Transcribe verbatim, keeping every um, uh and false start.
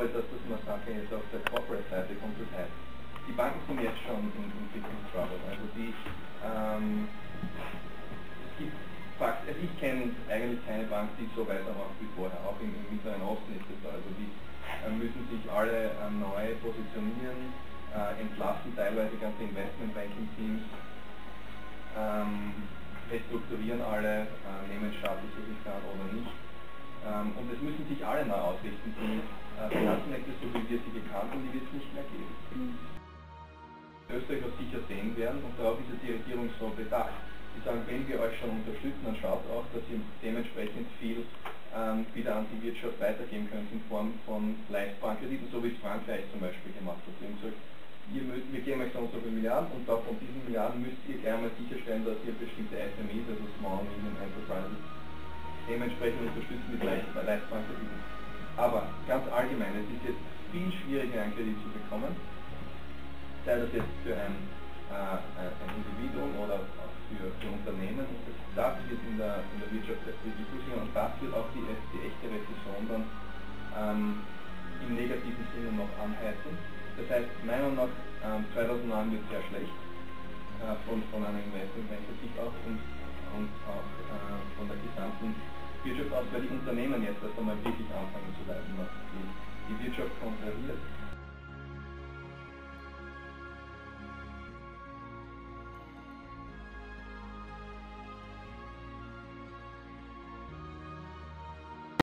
glaube, dass das Massaker jetzt auf der Corporate-Seite kommt. Das heißt, die Banken sind jetzt schon in, in Big Trouble. Also die, ähm, es gibt Fakt, also ich kenne eigentlich keine Bank, die so weitermacht wie vorher. Auch im, im Mittleren Osten ist es so. Also die äh, müssen sich alle äh, neu positionieren, äh, entlassen teilweise ganze Investment-Banking-Teams, ähm, restrukturieren alle, äh, nehmen Status, so wie kann oder nicht. Ähm, und es müssen sich alle neu ausrichten. Die äh, Finanzmärkte, so wie wir sie gekannt haben, die wird es nicht mehr geben. Mhm. Österreich wird sicher sehen werden und darauf ist ja die Regierung so bedacht. Die sagen, wenn wir euch schon unterstützen, dann schaut auch, dass ihr dementsprechend viel ähm, wieder an die Wirtschaft weitergeben könnt in Form von leistbaren Krediten, so wie es Frankreich zum Beispiel gemacht hat. Sie haben gesagt, ihr müsst, wir geben euch so und so viele Milliarden und auch von diesen Milliarden müsst ihr gerne mal sicherstellen, dass ihr bestimmte S M Es, also Small Medium Enterprises, dementsprechend unterstützen mit leistbaren Krediten. Aber ganz allgemein, es ist jetzt viel schwieriger, einen Kredit zu bekommen, sei das jetzt für ein, äh, ein Individuum oder auch für, für Unternehmen. Und das, das wird in der, in der Wirtschaft wirklich passieren und das wird auch die, die echte Rezession dann ähm, im negativen Sinne noch anheizen. Das heißt, meiner Meinung nach, ähm, zweitausendneun wird sehr schlecht, äh, von, von einer Investmentbanker-Sicht auch und, und auch äh, von der gesamten Wirtschaft aus, weil die Unternehmen jetzt erst einmal wirklich anfangen zu leiden, was die, die Wirtschaft kontrahiert.